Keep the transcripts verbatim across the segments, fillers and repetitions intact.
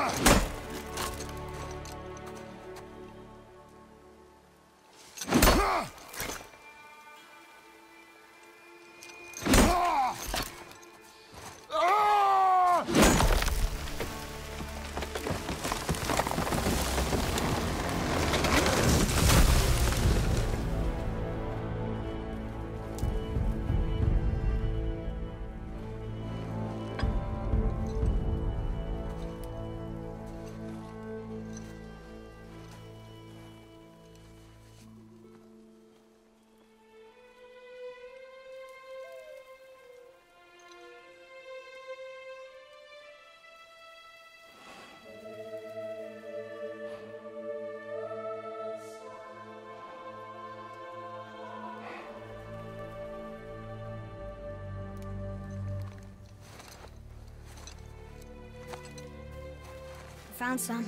Found some.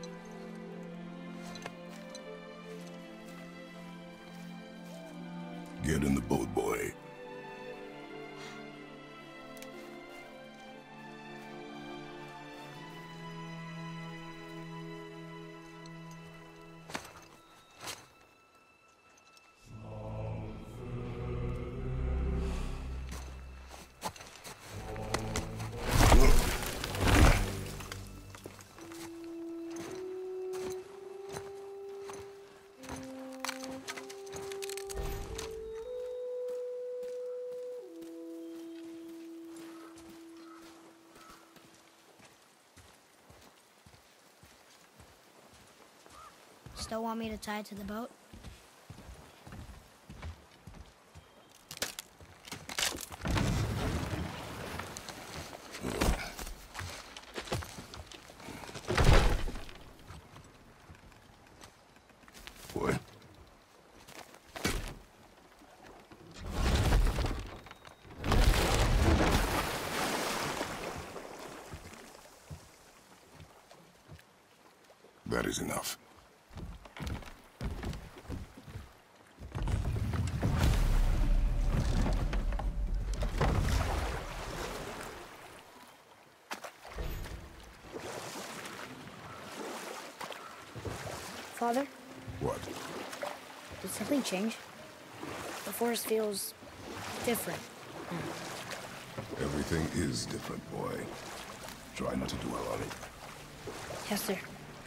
Get in the boat, boy. Still want me to tie it to the boat? Boy. That is enough. Father? What? Did something change? The forest feels different. Everything is different, boy. Try not to dwell on it. Yes, sir.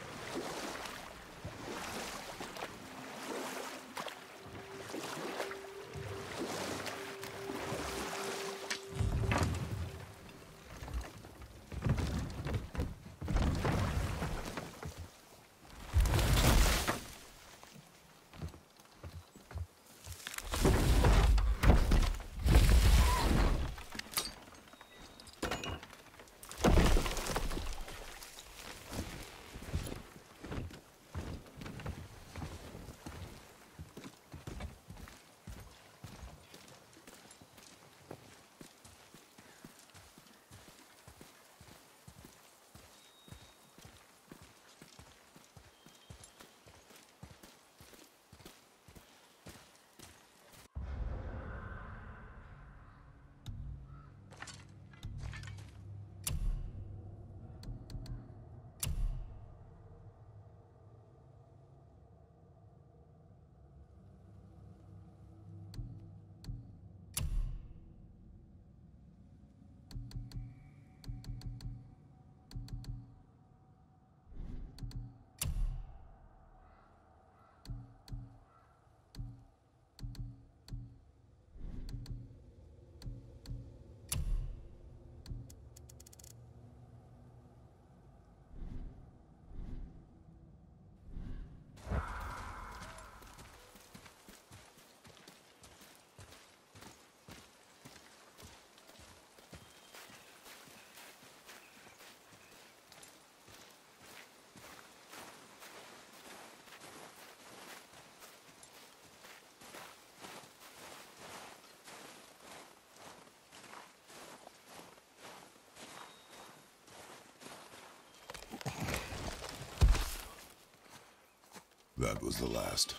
That was the last.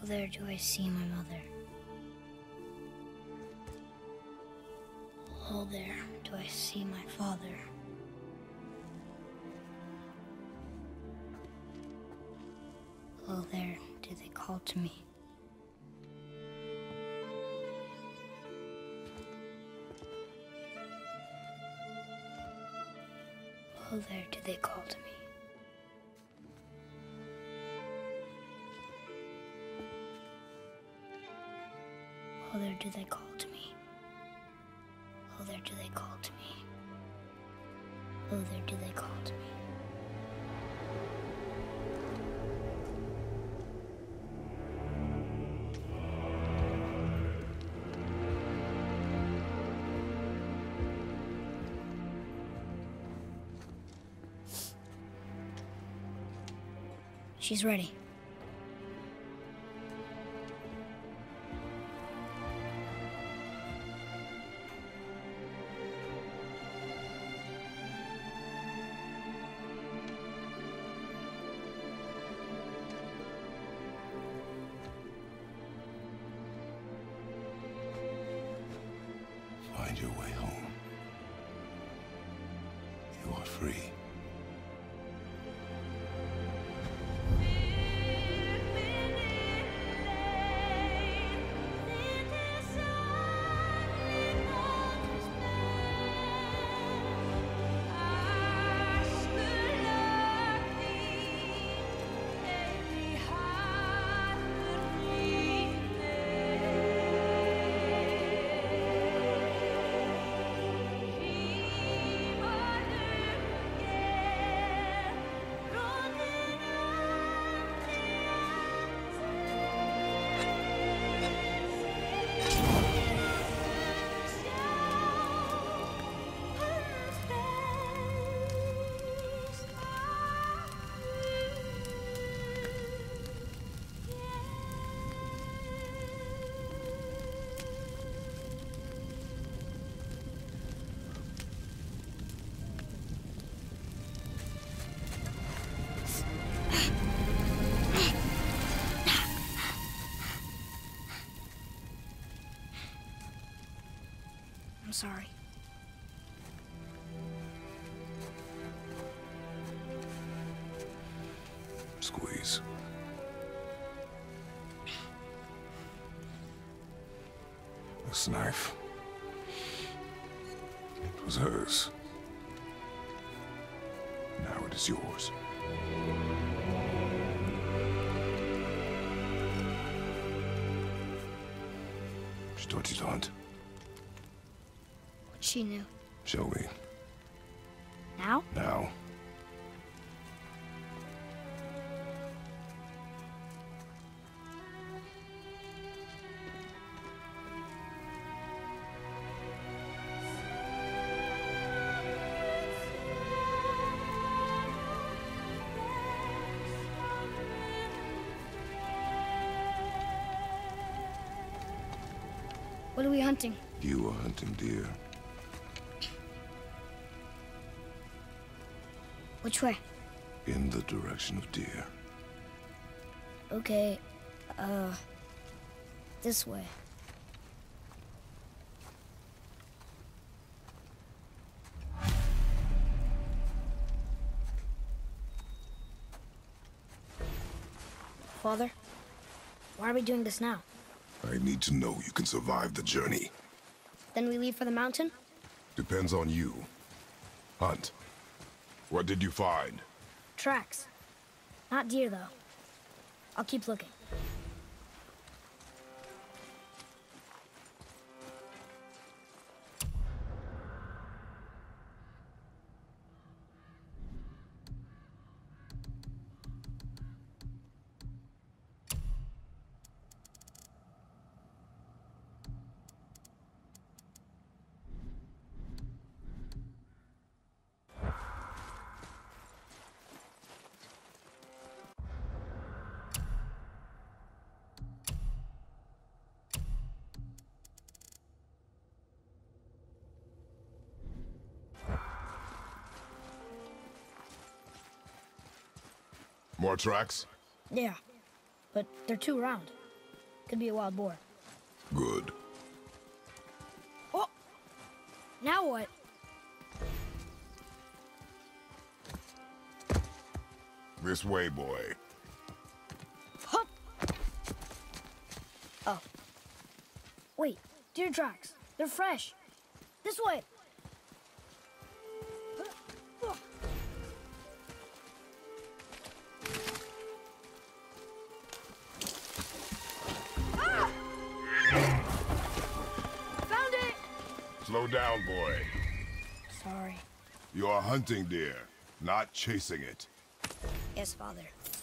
Oh, there do I see my mother. Oh, there do I see my father. Oh, there do they call to me. Oh, there do they call to me. Oh, there do they call to me. Oh, there do they call to me. Oh, there do they call to me. She's ready. Find your way home. You are free. I'm sorry. Squeeze. This knife. It was hers. Now it is yours. She taught you to hunt. What she knew. Show me. Now? Now. What are we hunting? You are hunting deer. Which way? In the direction of deer. Okay, uh, this way. Father, why are we doing this now? I need to know you can survive the journey. Then we leave for the mountain? Depends on you. Hunt. What did you find? Tracks. Not deer, though. I'll keep looking. More tracks? Yeah, but they're too round. Could be a wild boar. Good. Oh! Now what? This way, boy. Hup! Oh. Wait, deer tracks. They're fresh. This way. Ah! Found it! Slow down, boy. Sorry. You are hunting deer, not chasing it. Yes, Father.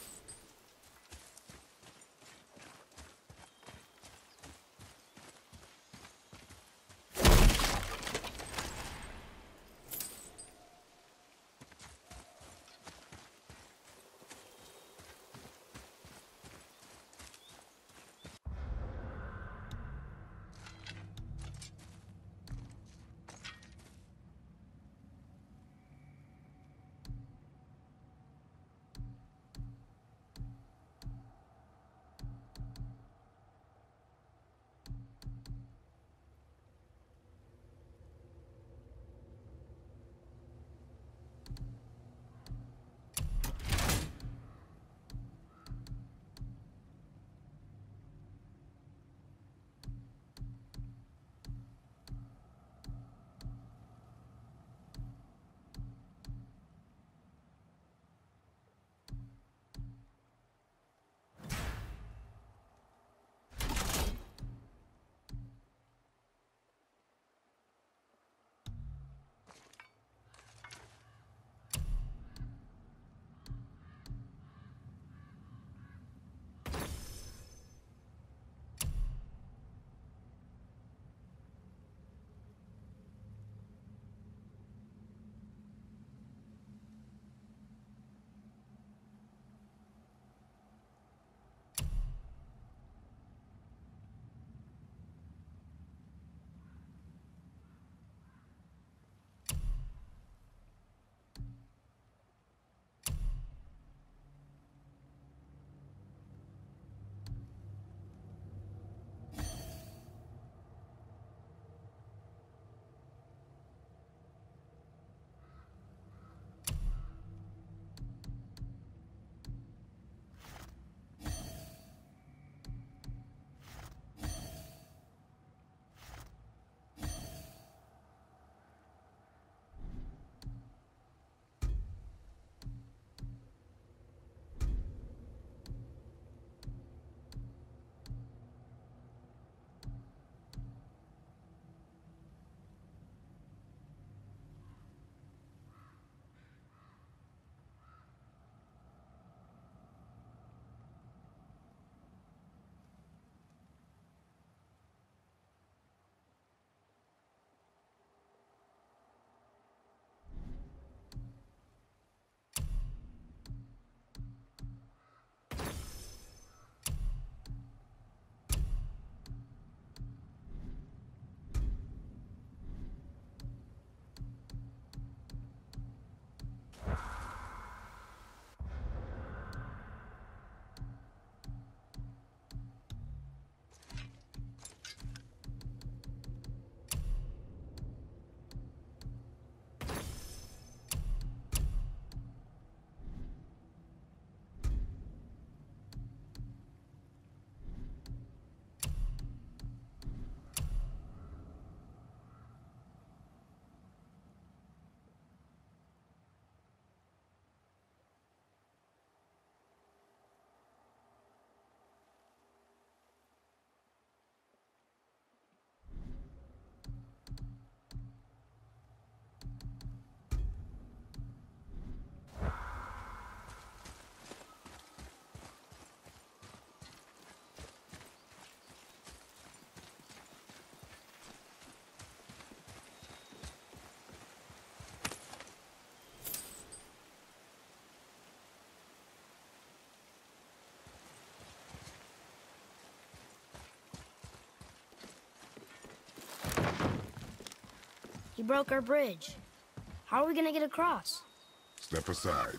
He broke our bridge. How are we gonna get across? Step aside.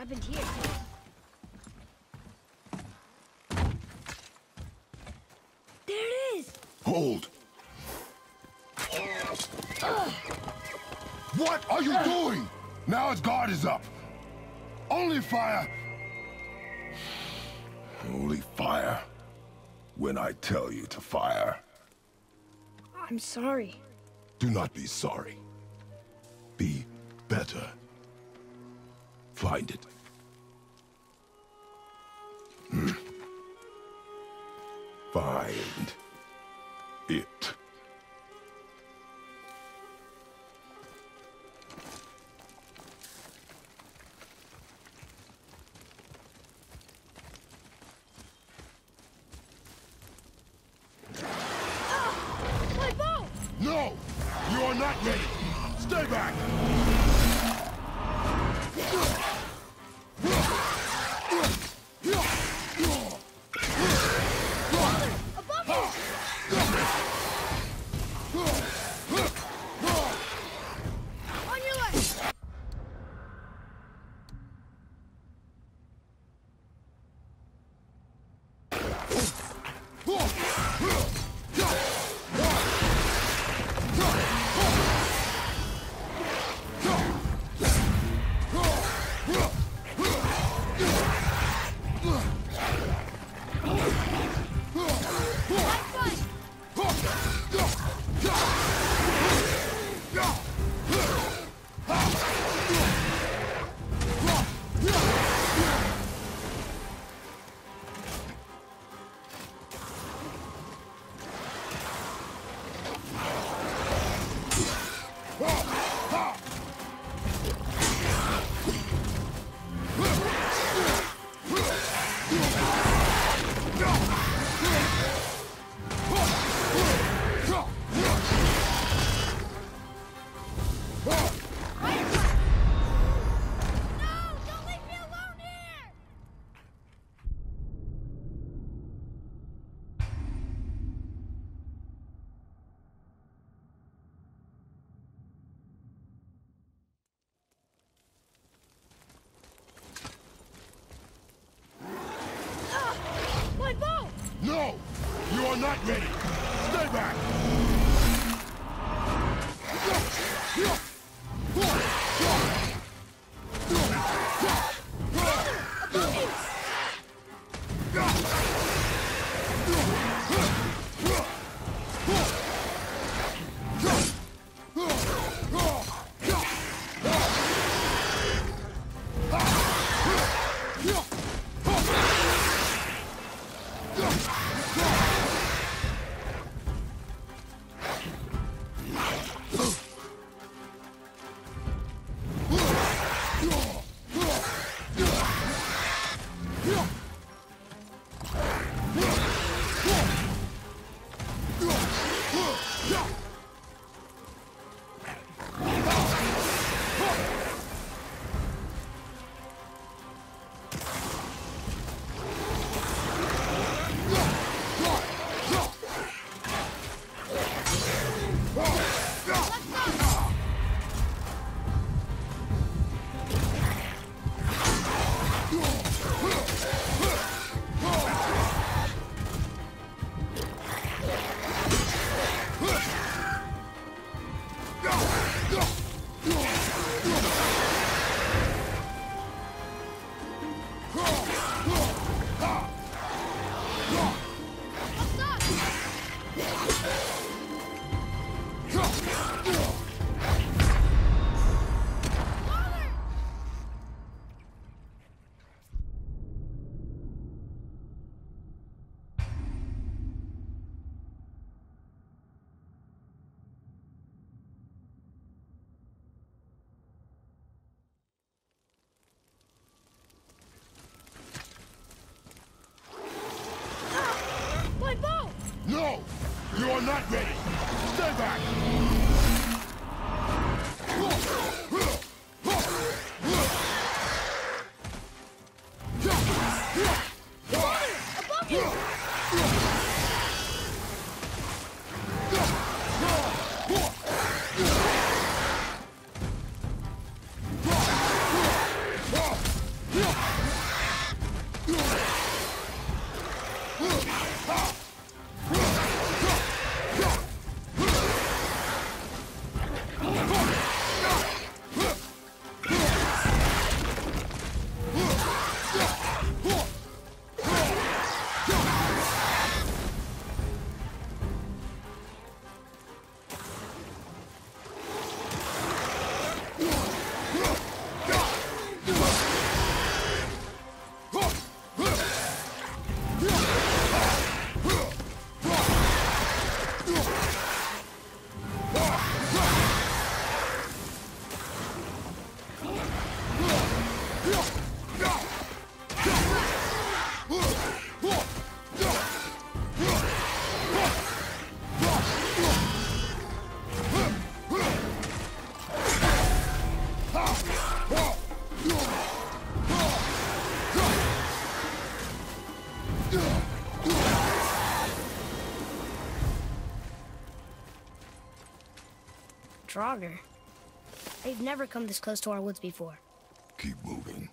happened here? There it is! Hold! What are you doing? Now his guard is up. Only fire. Only fire. When I tell you to fire. I'm sorry. Do not be sorry. Be better. Find it. Hmm. Find it. My bow! No! You are not ready! Stay back! Above you! On your left! My bow! No! You are not ready! Stay back! No! You are not ready! Stay back! Above you! stronger. They've never come this close to our woods before. Keep moving.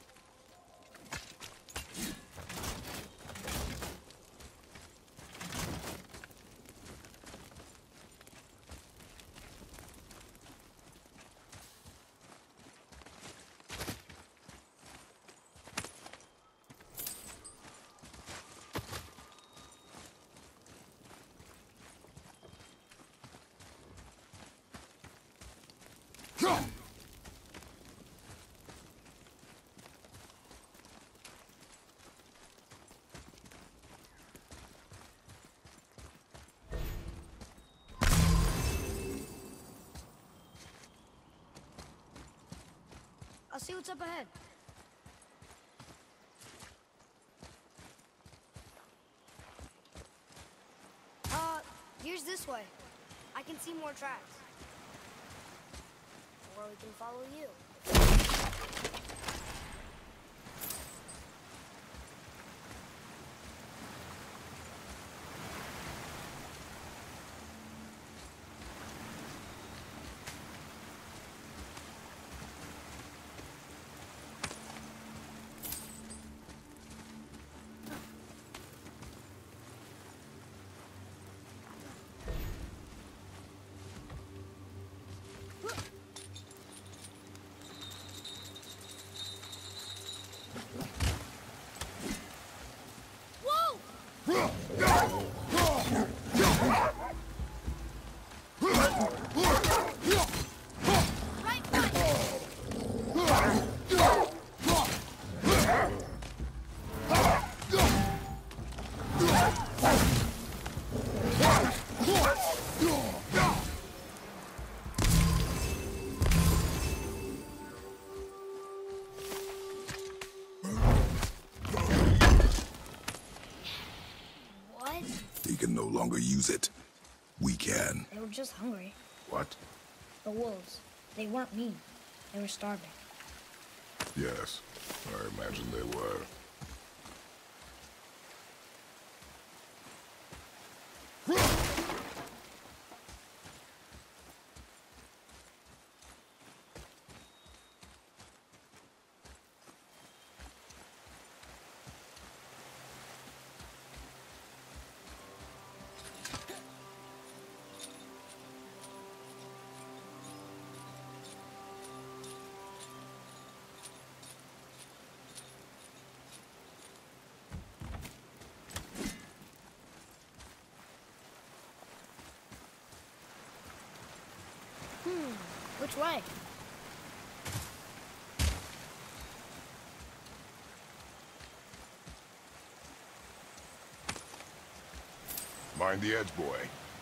I'll see what's up ahead. Uh, here's this way. I can see more tracks. Or we can follow you. He can no longer use it. We can. They were just hungry. What? The wolves. They weren't mean. They were starving. Yes, I imagine they were. Hmm, which way? Mind the edge, boy.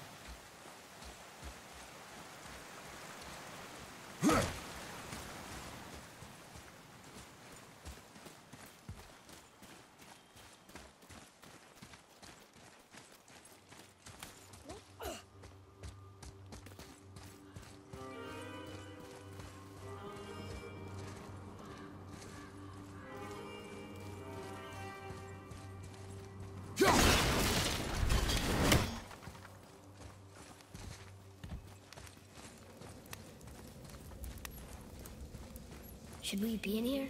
Should we be in here?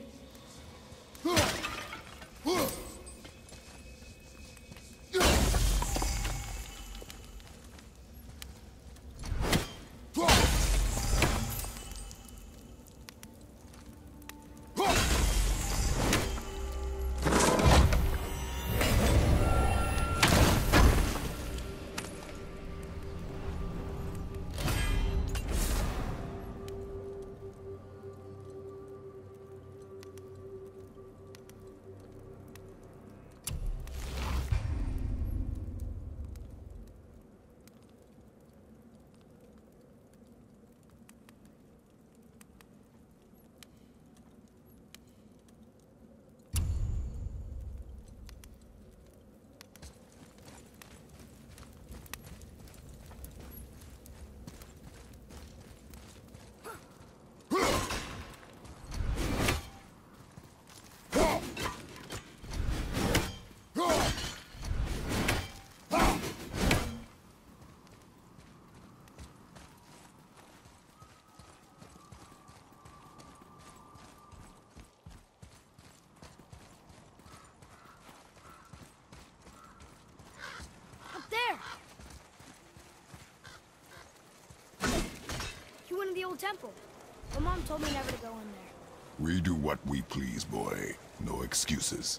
old temple. My mom told me never to go in there. We do what we please, boy. No excuses.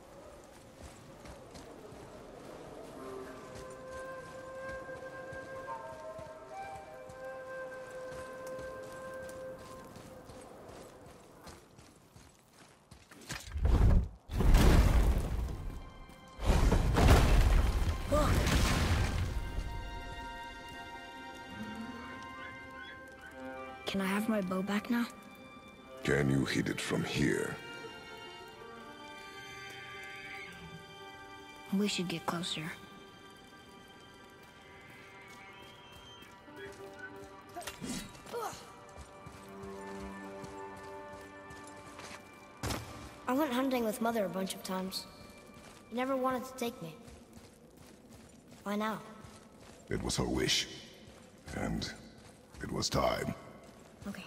Can I have my bow back now? Can you hit it from here? We should get closer. I went hunting with Mother a bunch of times. She never wanted to take me. Why now? It was her wish. And it was time. Okay.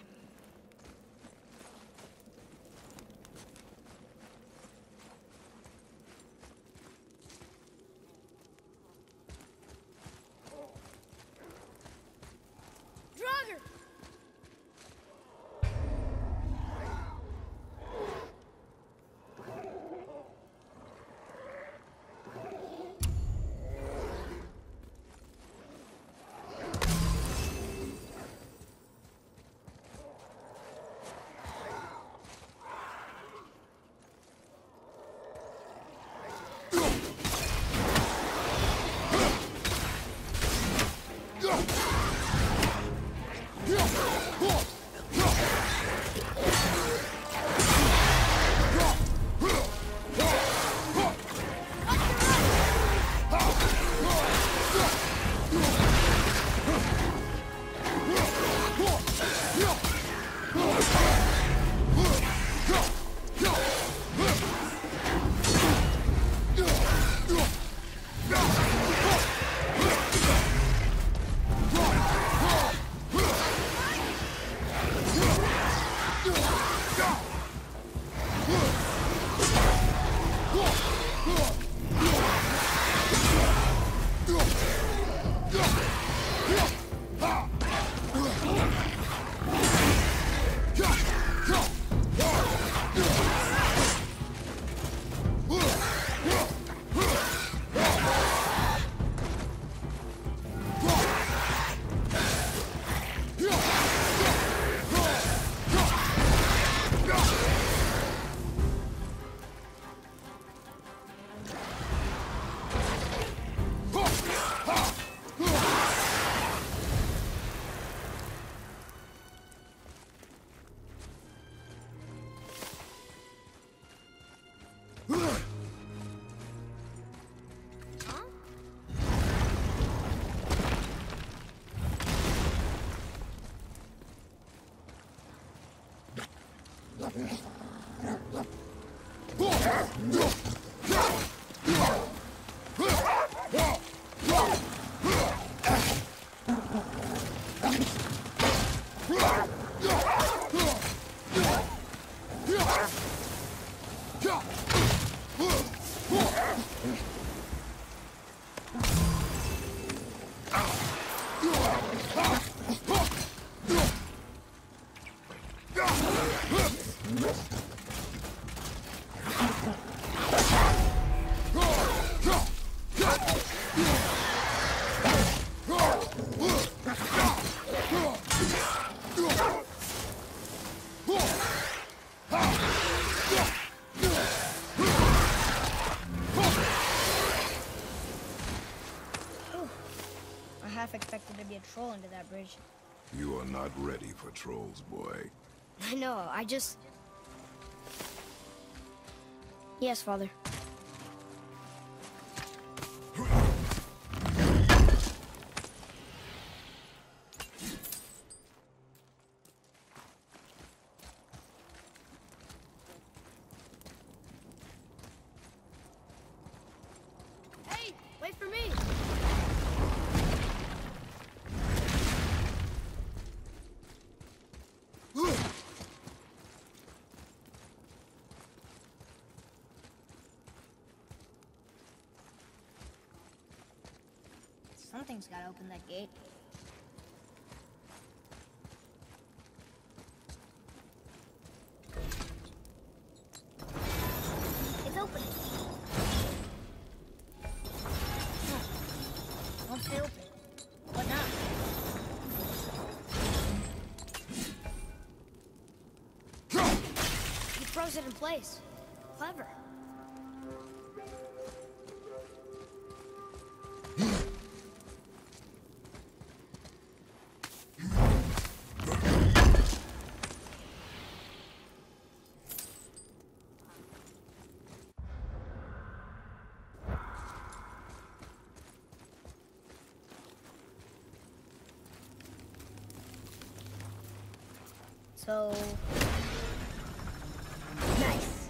Expected to be a troll under that bridge. You are not ready for trolls, boy. I know, I just... Yes, Father. Hey, wait for me! Something's gotta open that gate. Won't stay open. What now? He froze it in place. Clever. So... nice.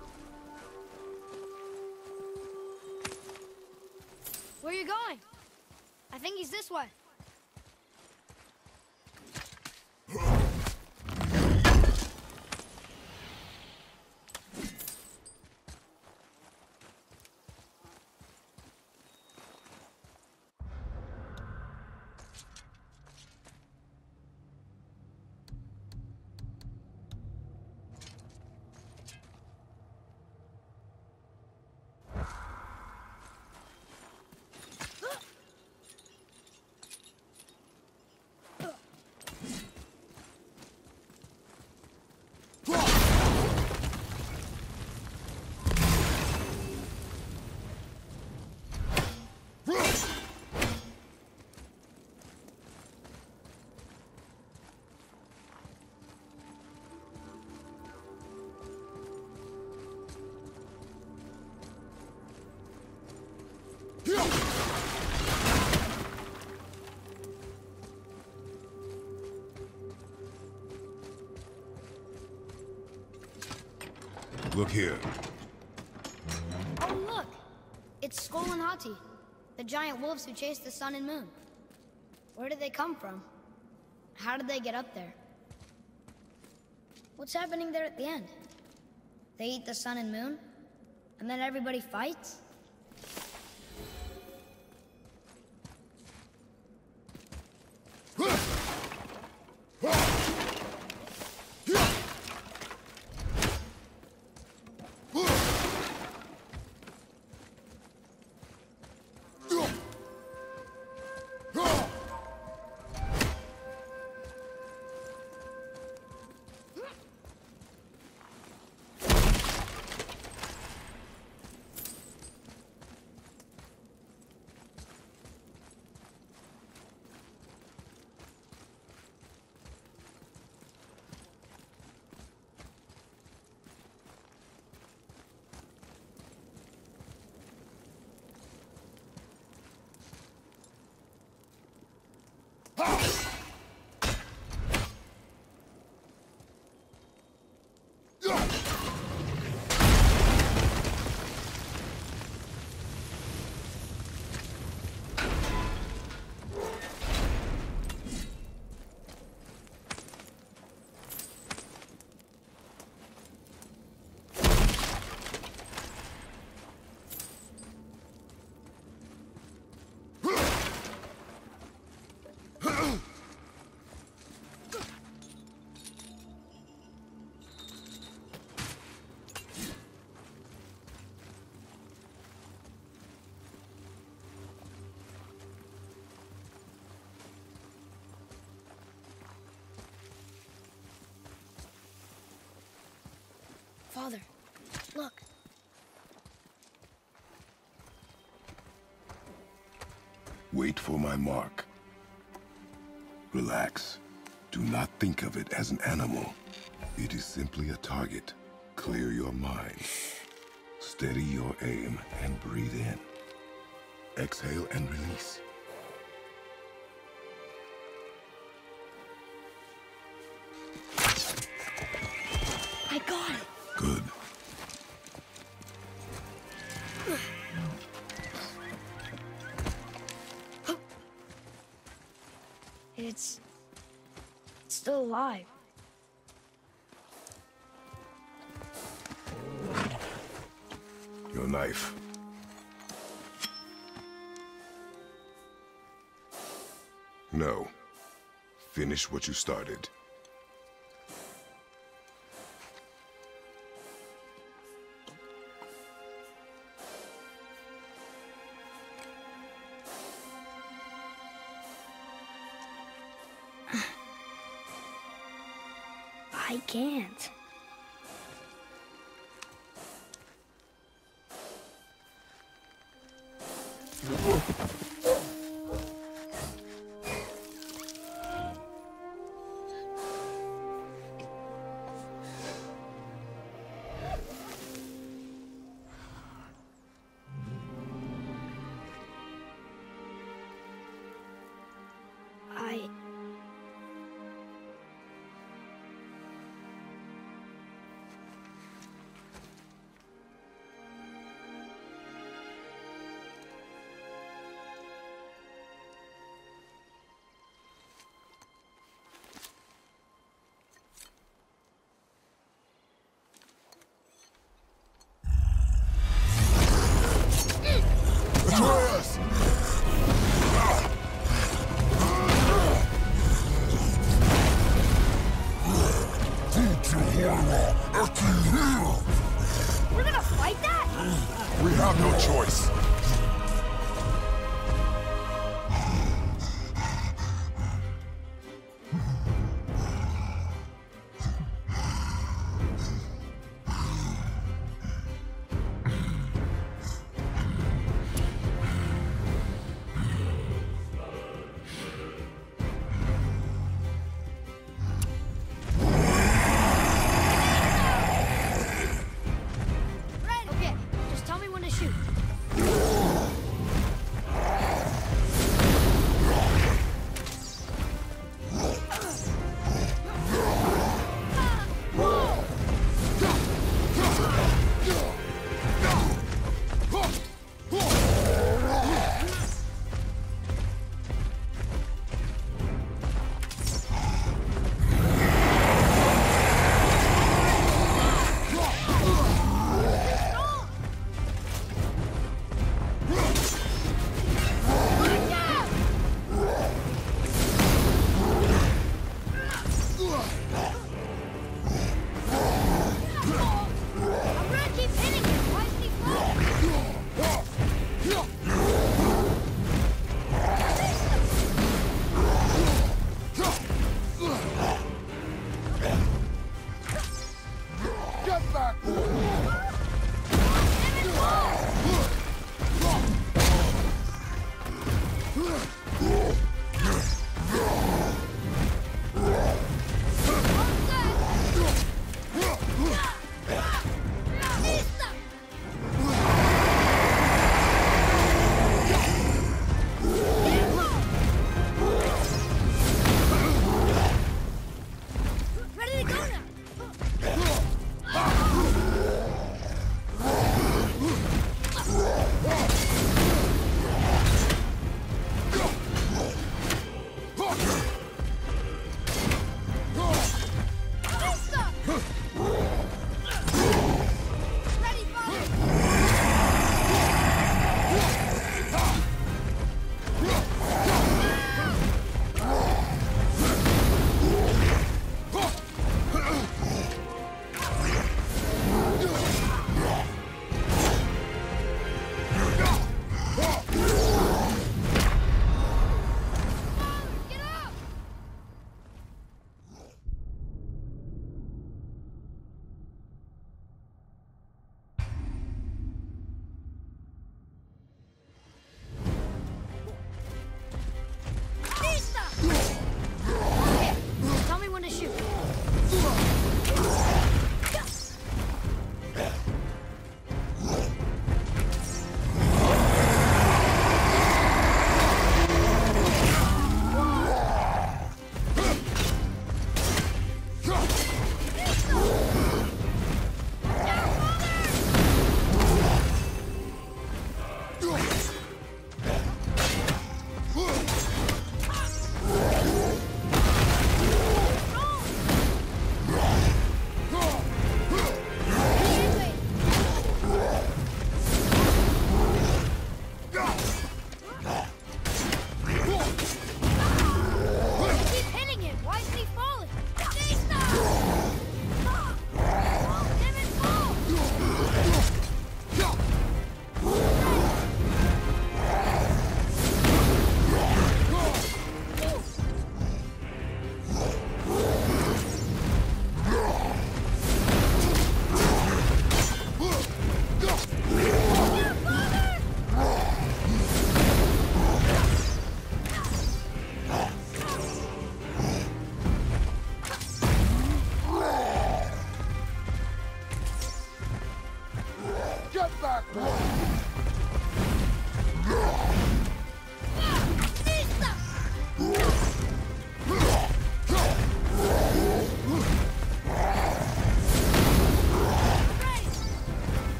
Where are you going? I think he's this way. Look here. Oh, look! It's Skull and Hati, the giant wolves who chased the sun and moon. Where did they come from? How did they get up there? What's happening there at the end? They eat the sun and moon? And then everybody fights? Father, look. Wait for my mark. Relax. Do not think of it as an animal. It is simply a target. Clear your mind. Steady your aim and breathe in. Exhale and release. I got it. Good. It's... it's still alive. Your knife. No. Finish what you started. I can't. I... Atreus! We're gonna fight that? We have no choice. Okay, just tell me when to shoot.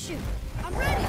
shoot. I'm ready.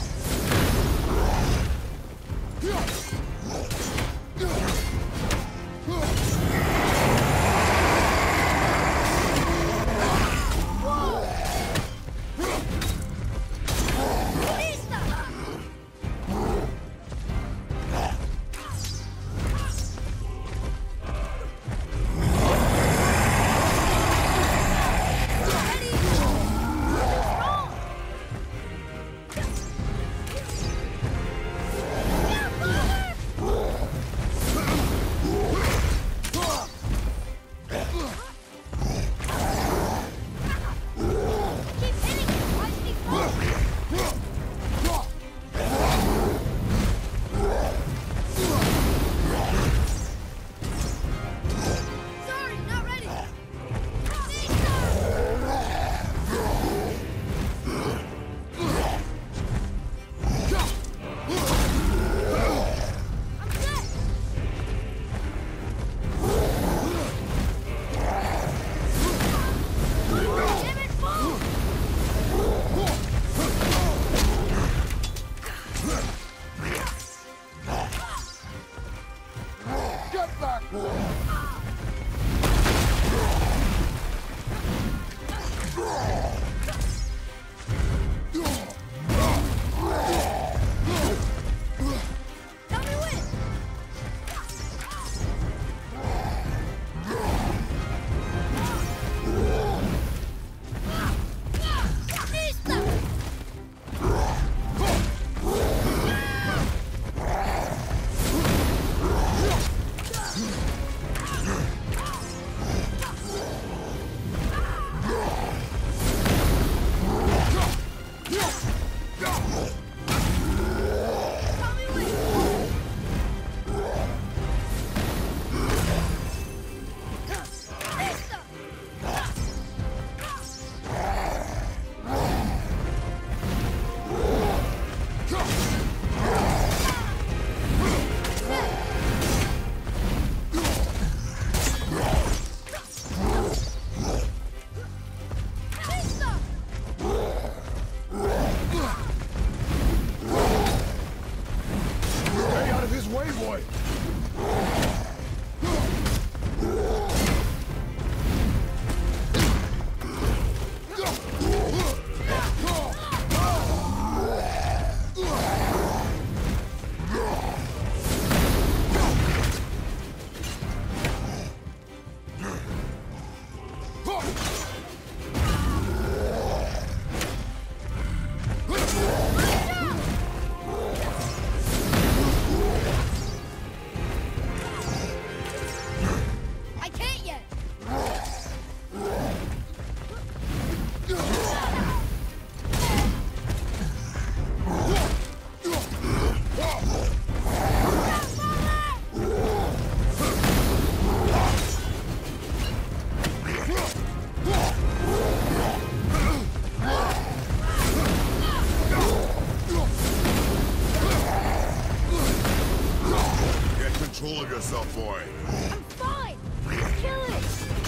Control of yourself, boy. I'm fine. Kill it.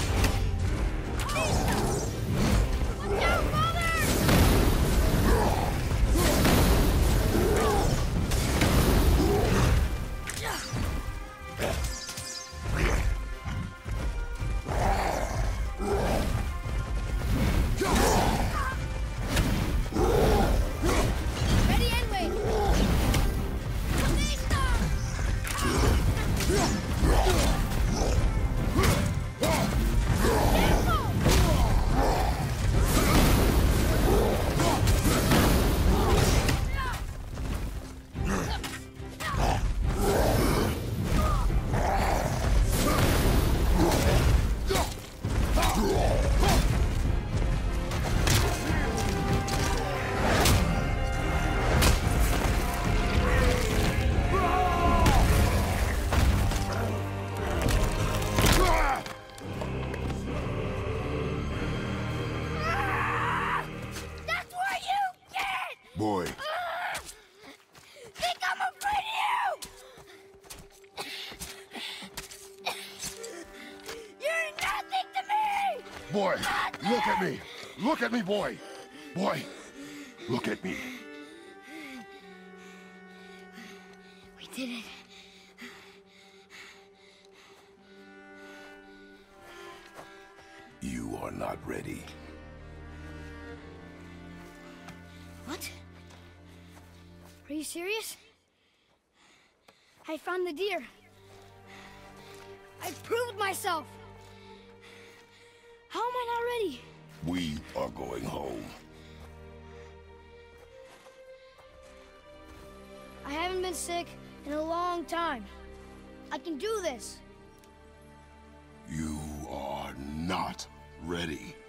Watch out, Father! Ready and wait. Boy. Uh, think I'm afraid of you! You're nothing to me! Boy, Nothing. look at me. Look at me, boy. Boy, Look at me. We did it. You are not ready. What? Are you serious? I found the deer. I proved myself. How am I not ready? We are going home. I haven't been sick in a long time. I can do this. You are not ready.